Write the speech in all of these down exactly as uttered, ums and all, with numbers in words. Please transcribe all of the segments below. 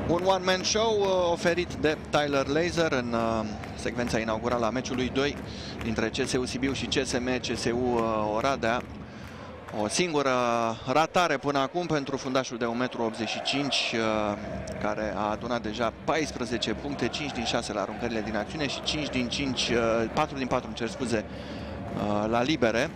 Un one-man show uh, oferit de Tyler Laser în uh, secvența inaugurală a meciului doi dintre C S U Sibiu și C S M C S U uh, Oradea. O singură ratare până acum pentru fundașul de un metru optzeci și cinci, uh, care a adunat deja paisprezece puncte, cinci din șase la aruncările din acțiune și cinci din cinci, uh, patru din patru, îmi cer scuze, uh, la libere.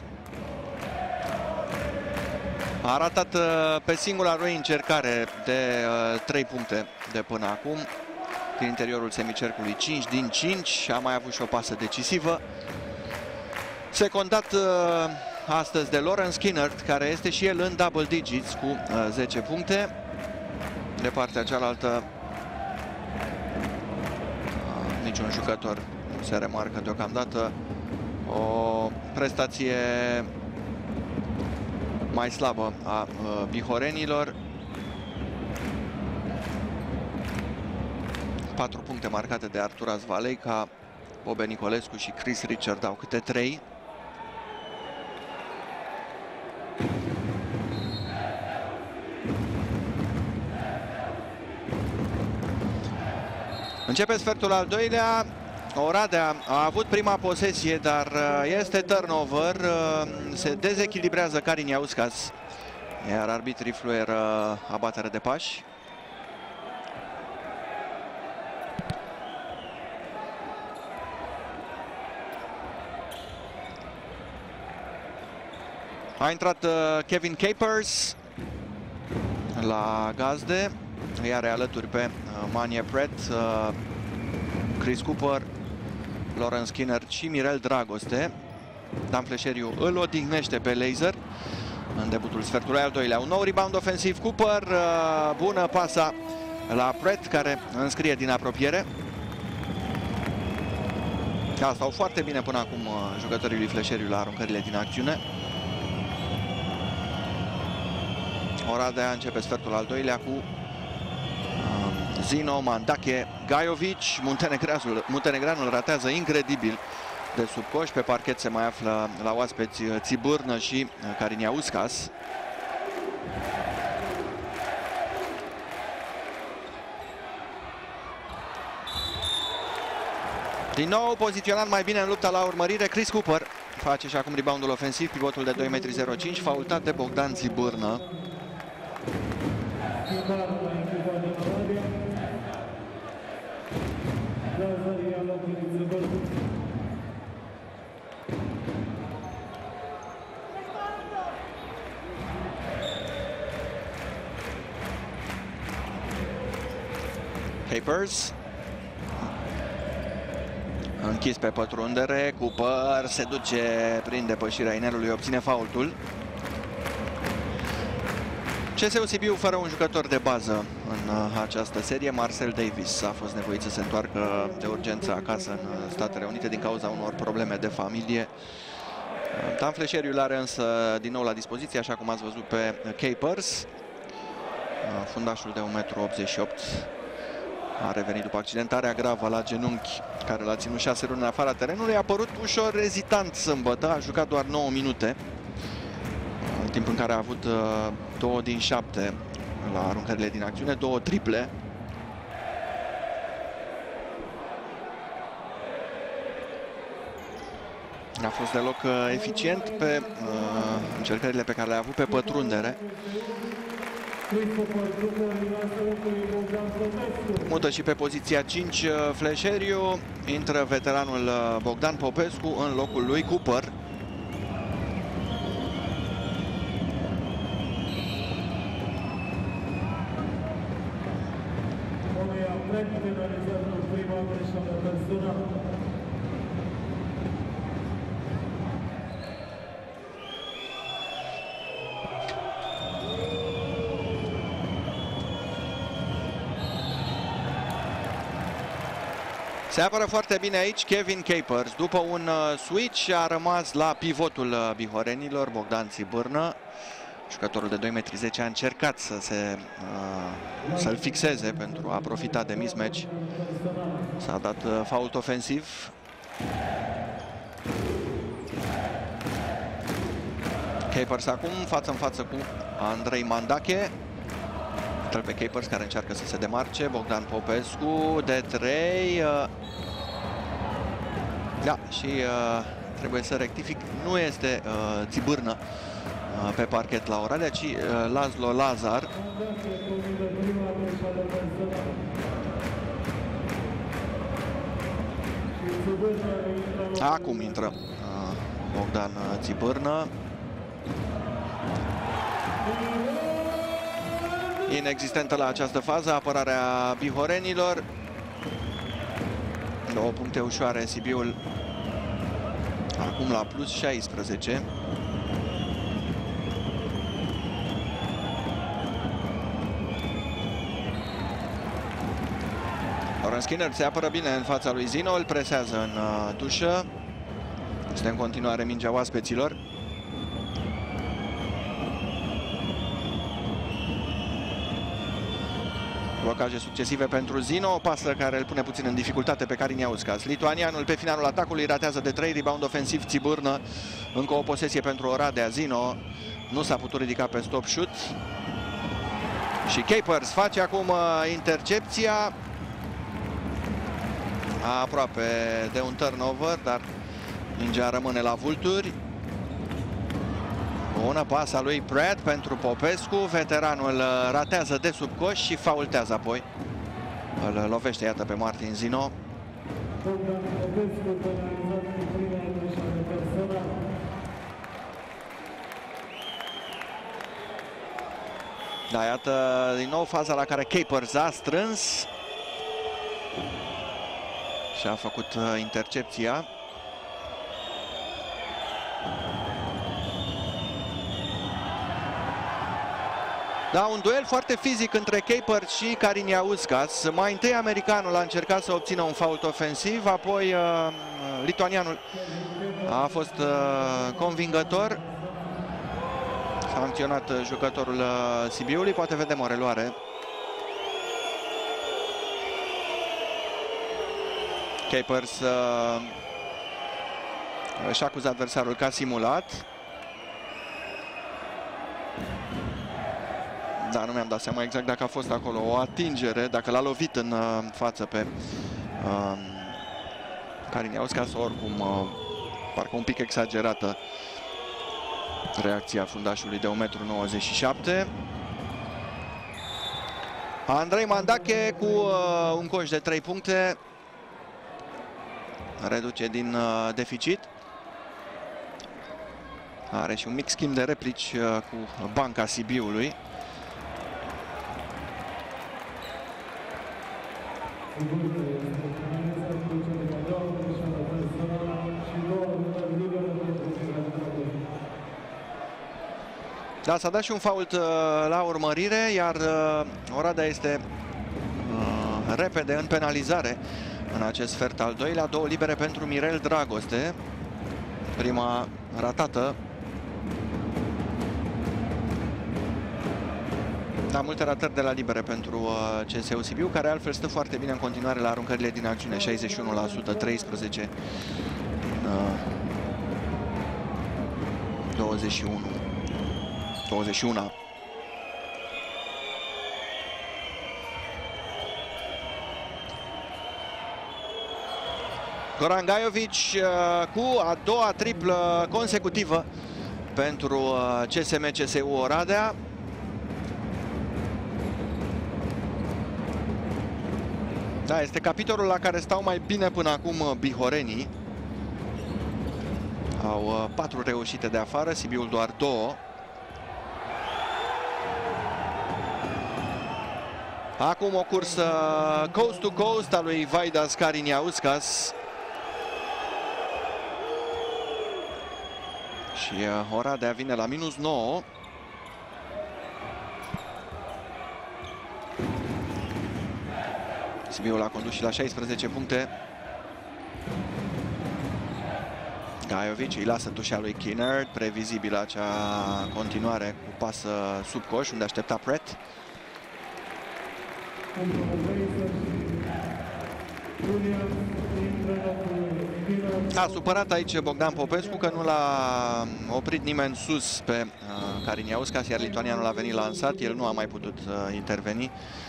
A ratat uh, pe singura lui încercare de uh, trei puncte de până acum din interiorul semicercului, cinci din cinci, a mai avut și o pasă decisivă. Secundat uh, astăzi de Lawrence Kinnard, care este și el în double digits cu uh, zece puncte. De partea cealaltă uh, niciun jucător nu se remarcă deocamdată. O prestație mai slabă a uh, bihorenilor. Patru puncte marcate de Arturas Valeica, Bobe Nicolescu și Chris Richard au câte trei. Începe sfertul al doilea. Oradea a avut prima posesie, dar este turnover. Se dezechilibrează Karin Iauskas, iar arbitrii fluieră abatere de pași. A intrat Kevin Capers la gazde. Îi are alături pe Manie Pret, Chris Cooper, Lawrence Kinnard și Mirel Dragoste. Dan Fleșeriu îl odihnește pe Laser în debutul sfertului al doilea. Un nou rebound ofensiv Cooper, bună pasa la Pret, care înscrie din apropiere. Stau foarte bine până acum jucătorii lui Fleșeriu la aruncările din acțiune. Oradea începe sfertul al doilea cu Zino, Mandache, Gajovic. Muntenegranul, Muntenegranul ratează incredibil de sub coș. Pe parchet se mai află la oaspeți Țibârnă și Karin Iauskas. Din nou poziționat mai bine în lupta la urmărire, Chris Cooper face și acum reboundul ofensiv, pivotul de doi metri zero cinci, faultat de Bogdan Țibârnă. Capers închis pe pătrundere. Cooper se duce prin depășirea inelului, obține faultul. C S U Sibiu fără un jucător de bază în această serie. Marcel Davis a fost nevoit să se întoarcă de urgență acasă în Statele Unite din cauza unor probleme de familie. Dan Fleșeriu îl are însă din nou la dispoziție, așa cum ați văzut pe Capers. Fundașul de un metru optzeci și opt a revenit după accidentarea gravă la genunchi, care l-a ținut șase luni în afara terenului. A părut ușor ezitant sâmbătă, a jucat doar nouă minute, în timp în care a avut uh, două din șapte la aruncările din acțiune, două triple. A fost deloc uh, eficient pe uh, încercările pe care le-a avut pe pătrundere. Mută și pe poziția cinci Fleșeriu. Intră veteranul Bogdan Popescu în locul lui Cooper. Se apără foarte bine aici Kevin Capers. După un uh, switch a rămas la pivotul uh, bihorenilor, Bogdan Țibârnă. Jucătorul de doi metri zece a încercat să se uh, să-l fixeze pentru a profita de mismatch. S-a dat uh, fault ofensiv. Capers acum față în față cu Andrei Mandache. Iată-l pe Capers care încearcă să se demarce. Bogdan Popescu de trei. Da, și uh, trebuie să rectific. Nu este uh, Țibârnă uh, pe parchet la Oradea, ci uh, Laszlo Lazar. Acum intră uh, Bogdan Țibârnă. Inexistentă la această fază apărarea bihorenilor. Două puncte ușoare Sibiul. Acum la plus șaisprezece. Lauren Skinner se apără bine în fața lui Zino, îl presează în uh, tușă. Este în continuare mingea oaspeților. Blocaje succesive pentru Zino, o pasă care îl pune puțin în dificultate pe Karin Jauskas. Lituanianul pe finalul atacului ratează de trei, rebound ofensiv Țibârnă. Încă o posesie pentru Oradea. Zino nu s-a putut ridica pe stop shoot. Și Capers face acum intercepția. Aproape de un turnover, dar mingea rămâne la vulturi. Bună pasă a lui Pratt pentru Popescu. Veteranul ratează de sub coș și faultează apoi. Îl lovește, iată, pe Martin Zino. Da, iată din nou faza la care Capers a strâns și a făcut intercepția. Da, un duel foarte fizic între Capers și Karin Jauskas. Mai întâi americanul a încercat să obțină un fault ofensiv, apoi uh, lituanianul a fost uh, convingător. Sancționat jucătorul uh, Sibiului, poate vedem o reluare. Capers uh, își acuză adversarul că a simulat. Da, nu mi-am dat seama exact dacă a fost acolo o atingere, dacă l-a lovit în uh, față pe uh, Karin Jauskas, oricum uh, parcă un pic exagerată reacția fundașului de un metru nouăzeci și șapte. Andrei Mandache cu uh, un coș de trei puncte. Reduce din uh, deficit. Are și un mic schimb de replici uh, cu banca Sibiului. Da, s-a dat și un fault uh, la urmărire, iar uh, Oradea este uh, repede în penalizare în acest sfert al doilea. Două libere pentru Mirel Dragoste. Prima ratată. Da, multe ratări de la libere pentru uh, C S U Sibiu, care altfel stă foarte bine în continuare la aruncările din acțiune. șaizeci și unu la sută, treisprezece, uh, douăzeci și unu. douăzeci și unu. Goran Gajovic uh, cu a doua triplă consecutivă pentru uh, C S M C S U Oradea. Da, este capitolul la care stau mai bine până acum bihorenii. Au uh, patru reușite de afară, Sibiul doar două. Acum o cursă coast to coast a lui Vaidas Karin Jauskas. Și uh, Oradea vine la minus nouă. Sibiul a condus și la șaisprezece puncte. Gajovic îi lasă tușa lui Kinnard. Previzibilă acea continuare cu pasă sub coș, unde aștepta Pratt. A supărat aici Bogdan Popescu că nu l-a oprit nimeni sus pe uh, Cariniauskas, iar lituanianul a venit lansat, el nu a mai putut uh, interveni.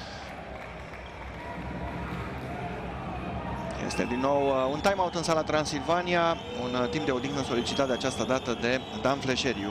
Este din nou uh, un timeout în sala Transilvania, un uh, timp de odihnă solicitat de această dată de Dan Fleșeriu.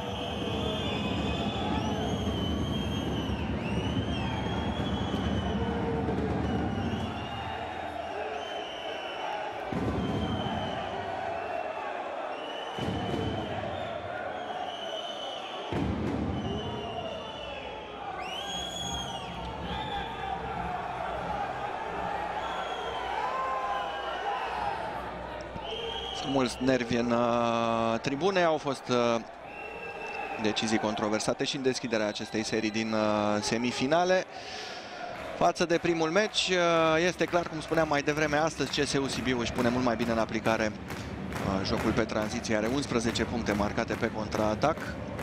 Mulți nervi în uh, tribune, au fost uh, decizii controversate și în deschiderea acestei serii din uh, semifinale. Față de primul meci, uh, este clar, cum spuneam mai devreme, astăzi C S U Sibiu își pune mult mai bine în aplicare uh, jocul pe tranziție, are unsprezece puncte marcate pe contraatac.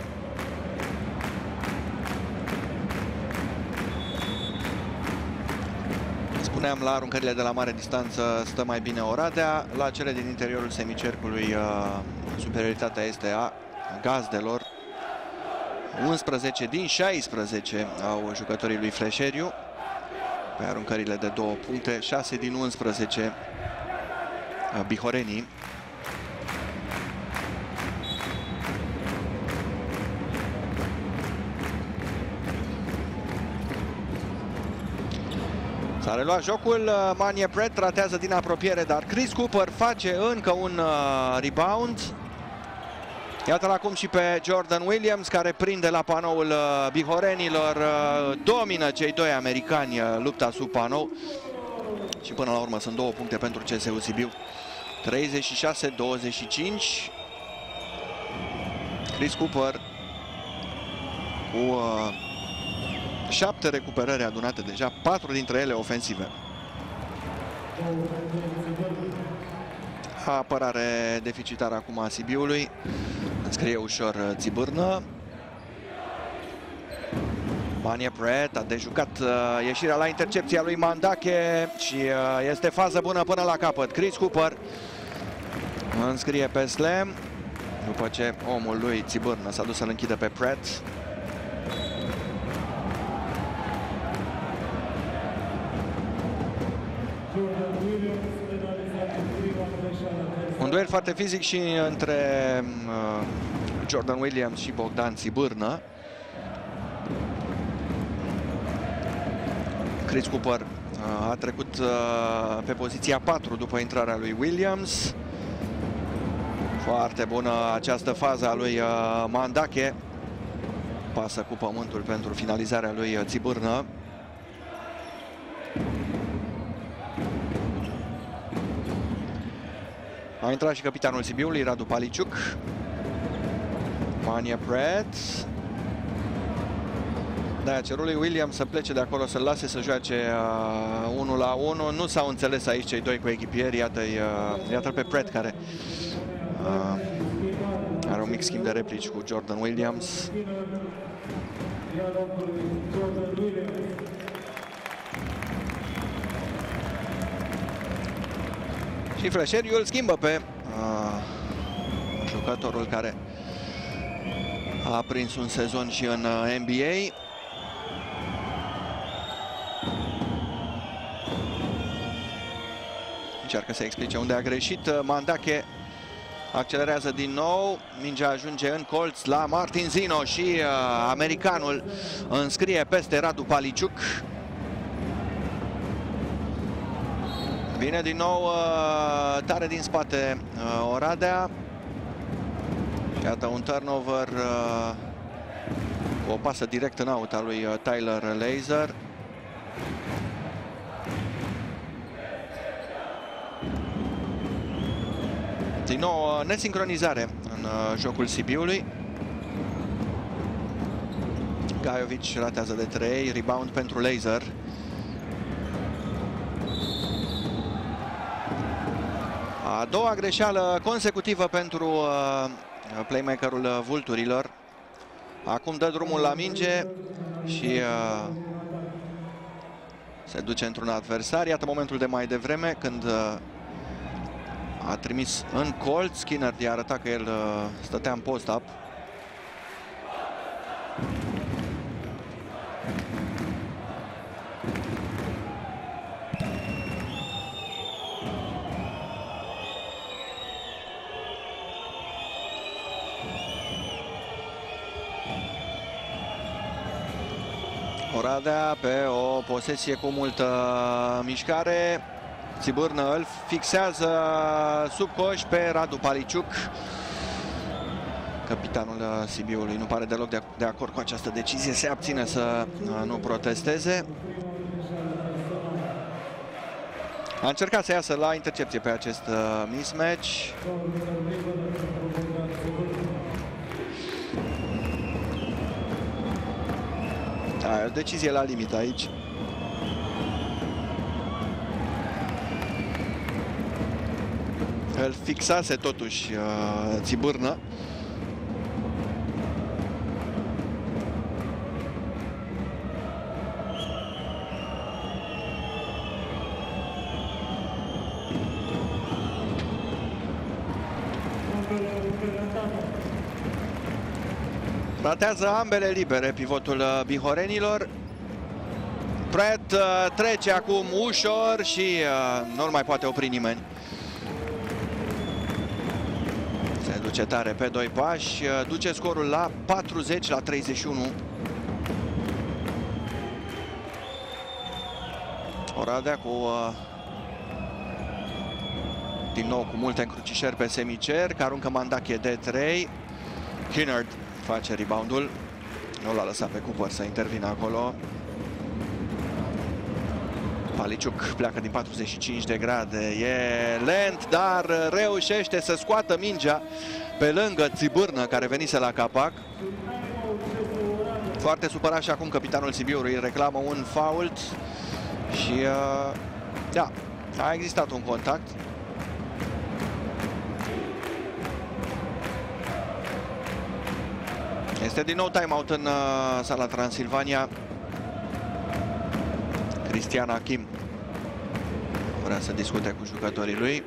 Spuneam, la aruncările de la mare distanță stă mai bine Oradea, la cele din interiorul semicercului uh, superioritatea este a gazdelor. unsprezece din șaisprezece au jucătorii lui Fleșeriu pe aruncările de două puncte, șase din unsprezece uh, bihorenii. S-a reluat jocul, Manie Pret tratează din apropiere, dar Chris Cooper face încă un uh, rebound. Iată-l acum și pe Jordan Williams, care prinde la panoul uh, bihorenilor, uh, domină cei doi americani uh, lupta sub panou. Și până la urmă sunt două puncte pentru C S U Sibiu, treizeci și șase douăzeci și cinci. Chris Cooper cu uh, șapte recuperări adunate deja, patru dintre ele ofensive. Apărare deficitară acum a Sibiului. Înscrie ușor Țibârnă. Manie Pret a dejucat uh, ieșirea la intercepția lui Mandache și uh, este fază bună până la capăt. Chris Cooper înscrie pe slam după ce omul lui Țibârnă s-a dus să-l închidă pe Pret. Un duel foarte fizic și între uh, Jordan Williams și Bogdan Țibârnă. Chris Cooper uh, a trecut uh, pe poziția patru după intrarea lui Williams. Foarte bună această fază a lui uh, Mandache. Pasă cu pământul pentru finalizarea lui uh, Țibârnă. A intrat și capitanul Sibiului, Radu Paliciuc. Manie Pret. Da, cerul lui William să plece de acolo, să-l lase să joace uh, unu la unu. Nu s-au înțeles aici cei doi cu echipieri. Iată-l uh, iată pe Pret, care uh, are un mic schimb de replici cu Jordan Williams. Și Fleșeriu îl schimbă pe uh, jucătorul care a prins un sezon și în uh, N B A. Încearcă să explice unde a greșit. Mandache accelerează din nou. Mingea ajunge în colț la Martin Zino și uh, americanul înscrie peste Radu Paliciuc. Vine din nou uh, tare din spate uh, Oradea. Iată un turnover uh, cu o pasă direct în out a lui uh, Tyler Laser. Din nou uh, nesincronizare în uh, jocul Sibiului. Gajovic ratează de trei, rebound pentru Laser. A doua greșeală consecutivă pentru uh, playmakerul uh, Vulturilor. Acum dă drumul la minge și uh, se duce într-un adversar. Iată momentul de mai devreme când uh, A trimis în colț, Skinner i-a arătat că el uh, stătea în post-up. Oradea pe o posesie cu multă mișcare. Țibârnă îl fixează sub coș pe Radu Paliciuc. Capitanul Sibiului nu pare deloc de, de acord cu această decizie. Se abține să nu protesteze. A încercat să iasă la intercepție pe acest mismatch. Da, e o decizie la limită aici. Îl fixase totuși uh, Țibârnă. Ratează ambele libere pivotul bihorenilor. Pratt uh, trece acum ușor și uh, nu-l mai poate opri nimeni. Se duce tare pe doi pași, uh, duce scorul la patruzeci la treizeci și unu. Oradea cu uh, din nou cu multe încrucișări pe semicer, aruncă Mandache de trei. Kinnard face reboundul. Nu l-a lăsat pe Cooper să intervină acolo. Paliciuc pleacă din patruzeci și cinci de grade. E lent, dar reușește să scoată mingea pe lângă Țibârnă, care venise la capac. Foarte supărat și acum capitanul Sibiului reclamă un foul. Și uh, da, a existat un contact. Este din nou timeout în uh, sala Transilvania. Cristian Achim vrea să discute cu jucătorii lui.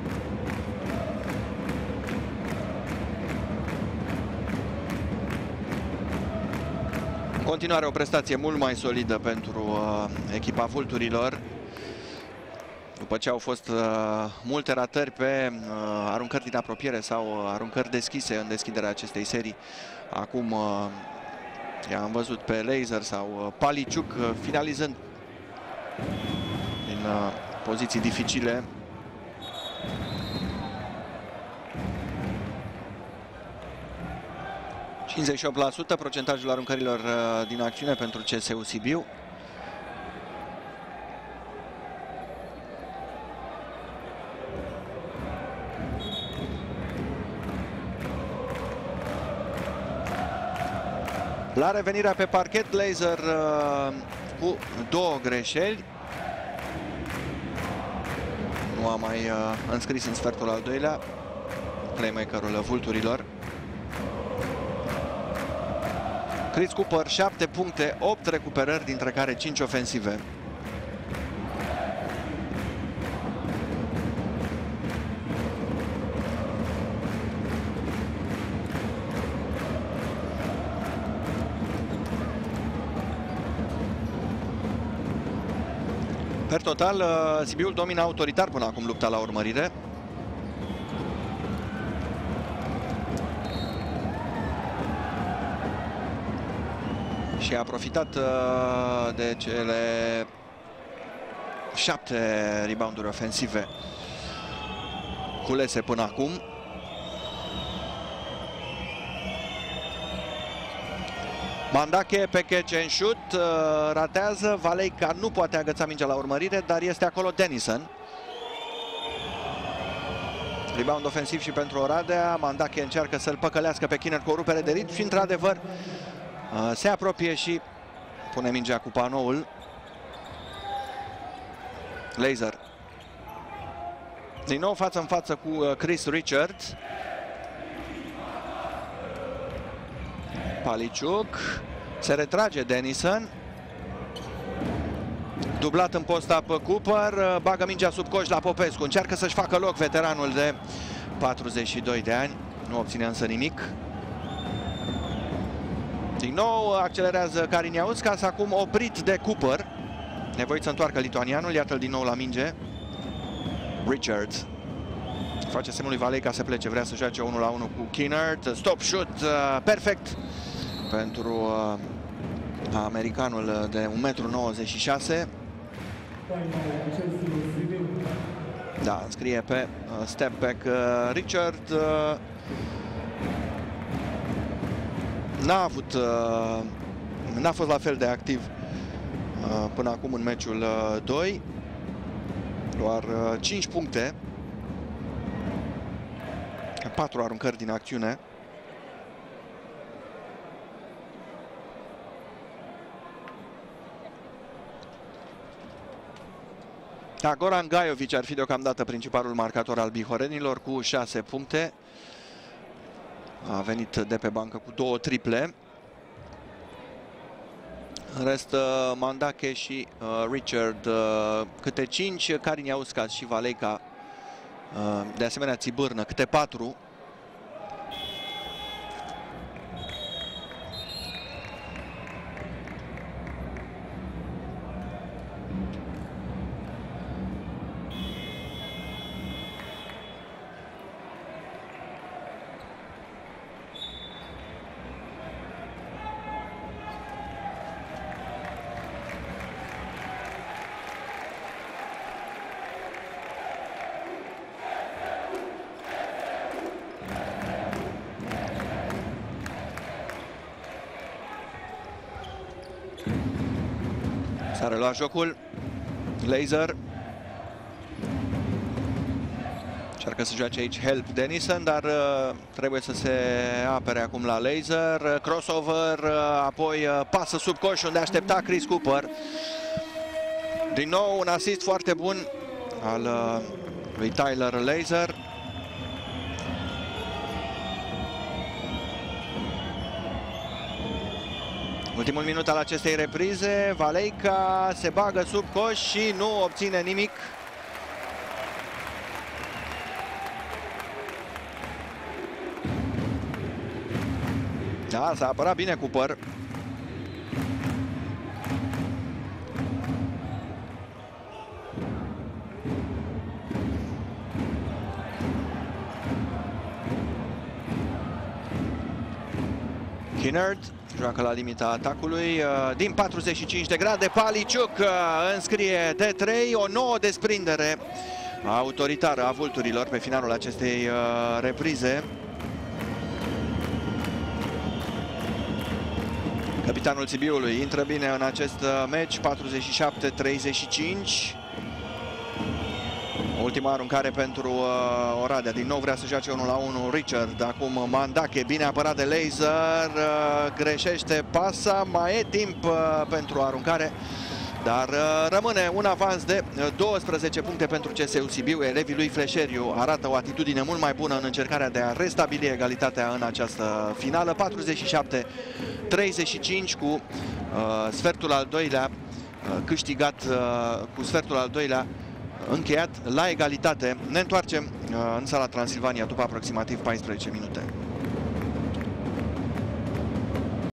În continuare o prestație mult mai solidă pentru uh, echipa Vulturilor. După ce au fost uh, multe ratări pe uh, aruncări din apropiere sau uh, aruncări deschise în deschiderea acestei serii, acum uh, i-am văzut pe Laser sau uh, Paliciuc uh, finalizând din uh, poziții dificile. cincizeci și opt la sută procentajul aruncărilor uh, din acțiune pentru C S U Sibiu. La revenirea pe parchet, Laser uh, cu două greșeli. Nu a mai uh, înscris în sfertul al doilea playmakerul Vulturilor. Chris Cooper, șapte puncte, opt recuperări, dintre care cinci ofensive. Per total, Sibiul domina autoritar până acum lupta la urmărire. Și a profitat de cele șapte rebounduri ofensive culese până acum. Mandache pe catch and shoot, ratează. Valeica nu poate agăța mingea la urmărire, dar este acolo Denison. Rebound ofensiv și pentru Oradea. Mandache încearcă să-l păcălească pe Kinner cu o rupere de ritm și, într-adevăr, se apropie și pune mingea cu panoul. Laser. Din nou față în față cu Chris Richards. Paliciuc. Se retrage Denison. Dublat în post-up Cooper, bagă mingea sub coș la Popescu, încearcă să-și facă loc veteranul de patruzeci și doi de ani, nu obține însă nimic. Din nou accelerează Kariniauskas, acum oprit de Cooper, nevoit să întoarcă lituanianul, iată-l din nou la minge. Richards face semnul lui Valeica să plece, vrea să joace unu la unu cu Kinnard, stop shoot, perfect pentru americanul de un metru nouăzeci și șase. Da, înscrie pe uh, step back uh, Richard. Uh, N-a avut, uh, n-a fost la fel de activ uh, până acum în meciul uh, doi. Doar uh, cinci puncte. patru aruncări din acțiune. Da, Goran Gajovic ar fi deocamdată principalul marcator al bihorenilor cu șase puncte. A venit de pe bancă cu două triple. În rest, Mandache și uh, Richard uh, câte cinci, Kariniauskas și Valeica uh, de asemenea țibârnă câte patru. S-a reluat jocul. Laser încearcă să joace aici help Denison, dar uh, trebuie să se apere acum la Laser. Uh, crossover, uh, apoi uh, pasă sub coș unde aștepta Chris Cooper. Din nou un asist foarte bun al uh, lui Tyler Laser. Ultimul minut al acestei reprize, Valeica se bagă sub coș și nu obține nimic. Da, s-a apărat bine Cooper. Kinnard joacă la limita atacului din patruzeci și cinci de grade. Paliciuc înscrie de trei, o nouă desprindere autoritară a vulturilor pe finalul acestei reprize. Capitanul Sibiului intră bine în acest meci, patruzeci și șapte treizeci și cinci. Ultima aruncare pentru uh, Oradea. Din nou vrea să joace unu la unu Richard. Acum Mandache, bine apărat de Laser. Uh, greșește pasa. Mai e timp uh, pentru aruncare. Dar uh, rămâne un avans de douăsprezece puncte pentru C S U Sibiu. Elevii lui Fleșeriu arată o atitudine mult mai bună în încercarea de a restabili egalitatea în această finală. patruzeci și șapte treizeci și cinci cu uh, sfertul al doilea uh, câștigat, uh, cu sfertul al doilea încheiat la egalitate. Ne întoarcem uh, în sala Transilvania după aproximativ paisprezece minute.